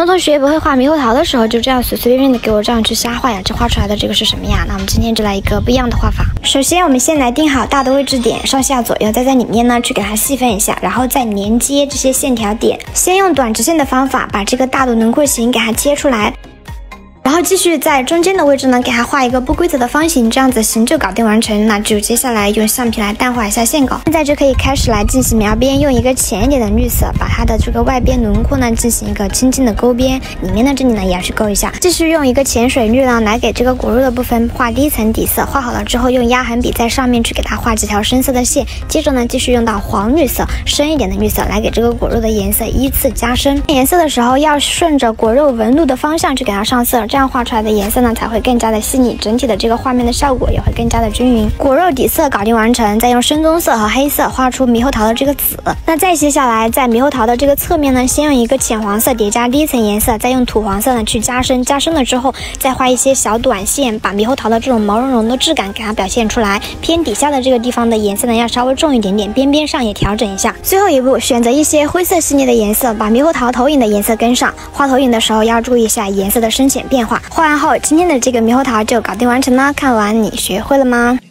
很多同学不会画猕猴桃的时候，就这样随随便便的给我这样去瞎画呀，这画出来的这个是什么呀？那我们今天就来一个不一样的画法。首先，我们先来定好大的位置点，上下左右，再在里面呢去给它细分一下，然后再连接这些线条点。先用短直线的方法把这个大的轮廓形给它切出来。然后继续在中间的位置呢，给它画一个不规则的方形，这样子形就搞定完成。那就接下来用橡皮来淡化一下线稿。现在就可以开始来进行描边，用一个浅一点的绿色，把它的这个外边轮廓呢进行一个轻轻的勾边，里面的这里呢也要去勾一下。继续用一个浅水绿呢来给这个果肉的部分画第一层底色，画好了之后用压痕笔在上面去给它画几条深色的线，接着呢继续用到黄绿色深一点的绿色来给这个果肉的颜色依次加深。颜色的时候要顺着果肉纹路的方向去给它上色，这样画出来的颜色呢才会更加的细腻，整体的这个画面的效果也会更加的均匀。果肉底色搞定完成，再用深棕色和黑色画出猕猴桃的这个籽。那再接下来在猕猴桃的这个侧面呢，先用一个浅黄色叠加第一层颜色，再用土黄色呢去加深，加深了之后再画一些小短线，把猕猴桃的这种毛茸茸的质感给它表现出来。偏底下的这个地方的颜色呢要稍微重一点点，边边上也调整一下。最后一步，选择一些灰色细腻的颜色，把猕猴桃投影的颜色跟上。画投影的时候要注意一下颜色的深浅变化。画完后，今天的这个猕猴桃就搞定完成啦。看完你学会了吗？